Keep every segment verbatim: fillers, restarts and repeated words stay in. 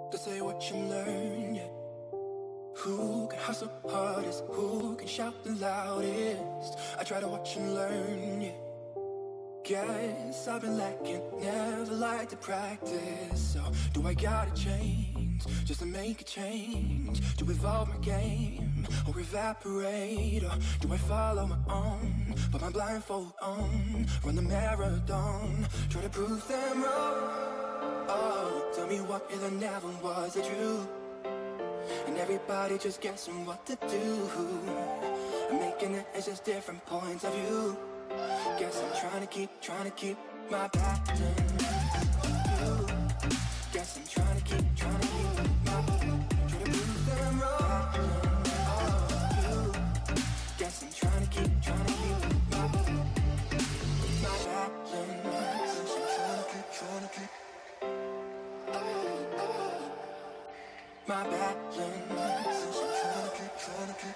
To say what you learn, yeah. Who can hustle hardest? Who can shout the loudest? I try to watch and learn, yeah. Guess I've been lacking, never like to practice. So do I gotta change just to make a change? To evolve my game or evaporate? Or do I follow my own, put my blindfold on, run the marathon, try to prove them wrong? Oh, tell me what if there never was a truth, and everybody just guessing what to do. I'm making it, it's just different points of view. Guess I'm trying to keep, trying to keep my balance. Guess I'm trying to keep, trying to keep my, try to prove them wrong. Oh, guess I'm trying to keep, trying to keep my, my balance. I'm trying to keep, trying to keep my balance. I'm trying to keep, trying to keep.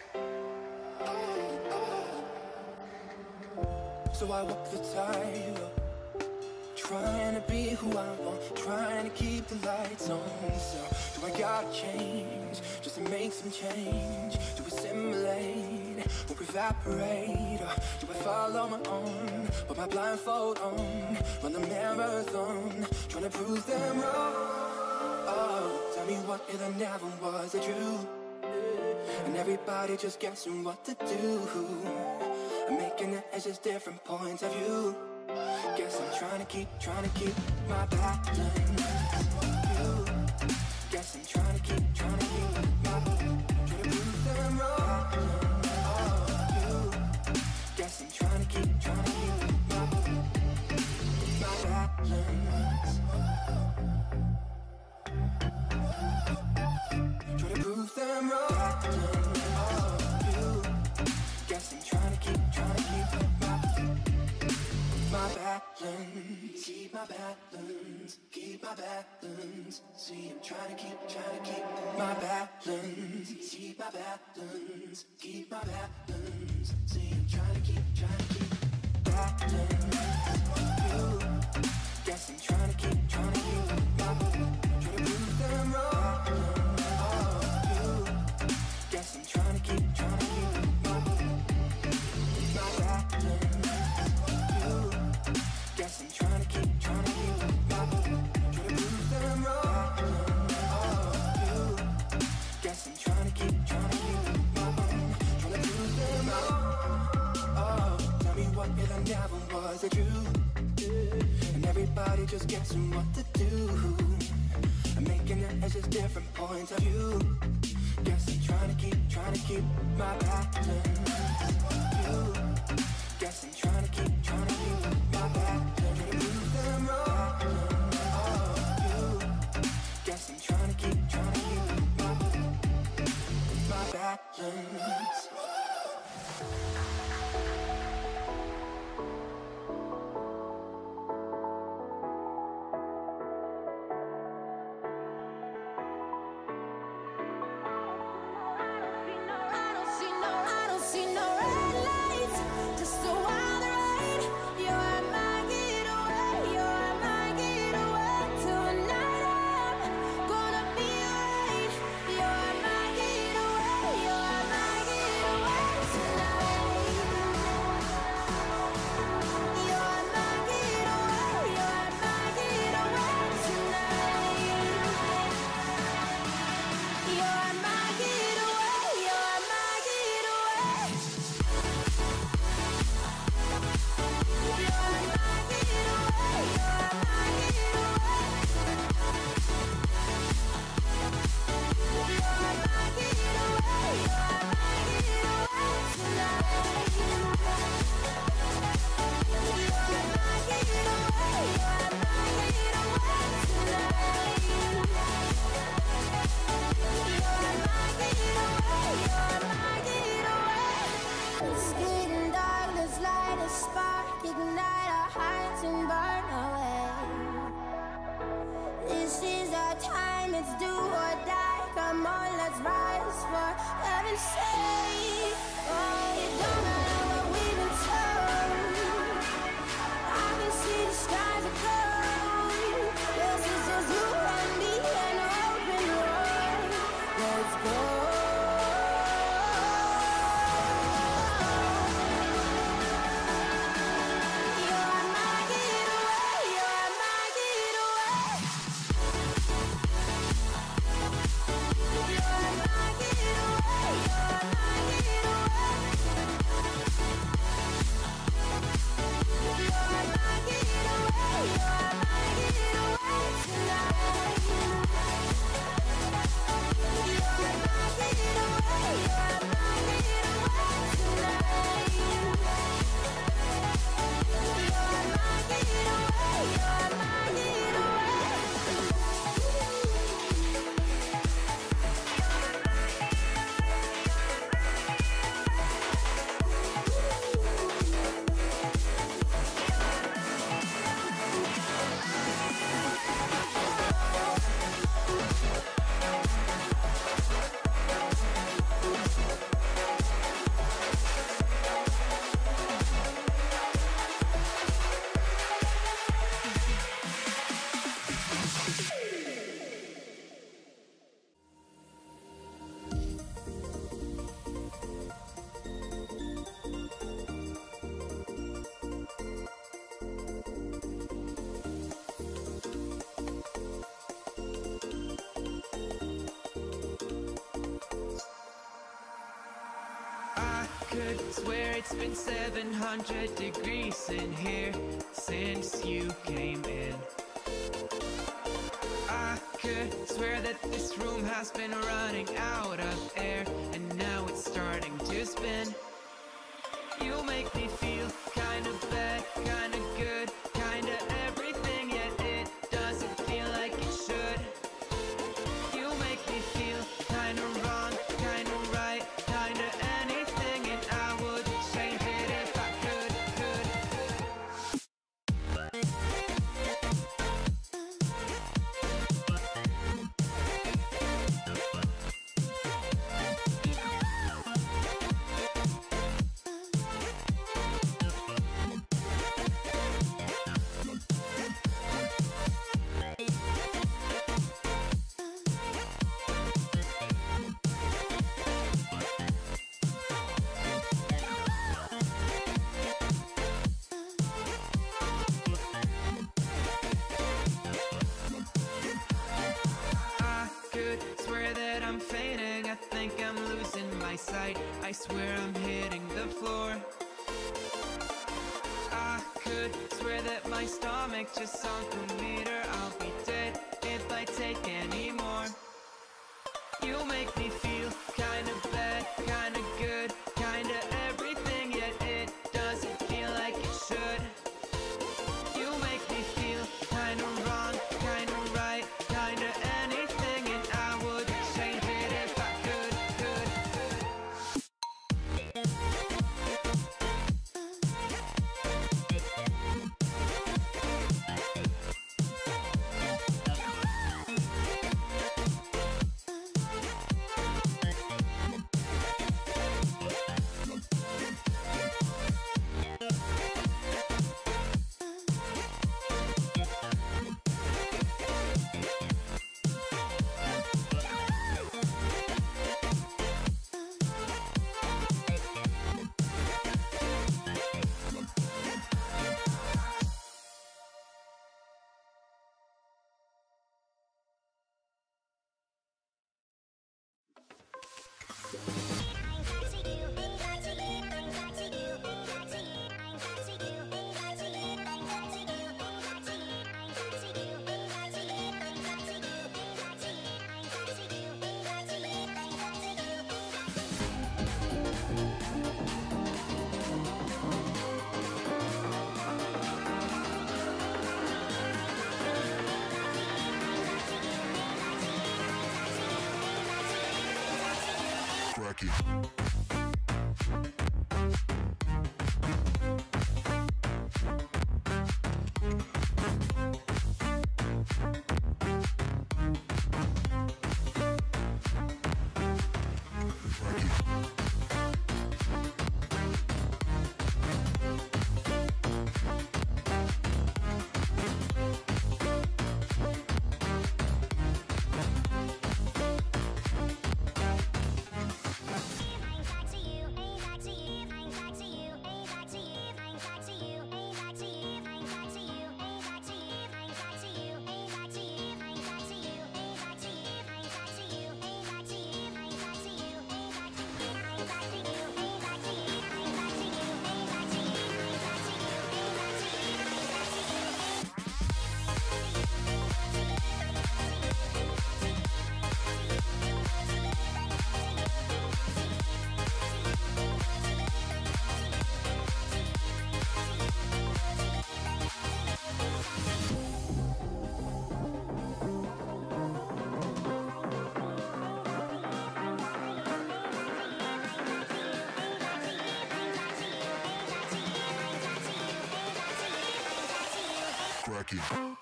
So I walk the tightrope, trying to be who I want, trying to keep the lights on. So do I gotta change just to make some change? To assimilate or evaporate? Or do I follow my own, put my blindfold on, run the marathon, trying to prove them wrong? Oh, tell me what if there never was a truth, and everybody just guessing what to do. I'm making it, it's just different points of view. Guess I'm trying to keep, trying to keep my balance. Guess I'm trying to keep, trying to keep my, try to prove them wrong. Oh, guess I'm trying to keep, trying to keep my, my balance. Try to prove them wrong. Guess I'm trying to keep, trying to keep my, my balance. Keep my balance, keep my balance. See, I'm trying to keep, trying to keep my balance. Keep my balance, keep my balance. See, I'm trying to keep, trying to keep balance. Guess I'm trying to keep, trying to keep my, try to prove them wrong. Guess I'm trying to keep, trying to keep my, my balance. Guess I'm trying to keep, trying to keep my, try to prove them wrong. Guess I'm trying to keep, trying to keep my, trying to prove them wrong. Oh, tell me what if there never was a truth, and everybody just guessing what to do. I'm making it, it's just different points of view. Guess I'm trying to keep, trying to keep my balance. Guess I'm trying to keep, trying to keep my balance. Trying to prove them wrong. Oh, guess I'm trying to keep, trying to keep my, my balance. Skies are cold. This is just you and me and all. could swear it's been seven hundred degrees in here since you came in. I could swear that this room has been running out of air, and now it's starting to spin. You make me feel kinda bad, kinda good, kinda everything, yet it doesn't feel like it should. You make me feel kinda wrong, kinda right, kinda anything, and I would change it if I could, could, swear that I'm fainting, I think I'm losing my sight, I swear I'm hitting the floor. I could swear that my stomach just sunk a meter, I'll be dead if I take any more. You make me feel kinda bad, kinda good, kinda everything, yet it doesn't feel like it should. You make me feel kinda wrong, kinda right, kinda anything, and I would change it if I could, could. Cracky. Cracky.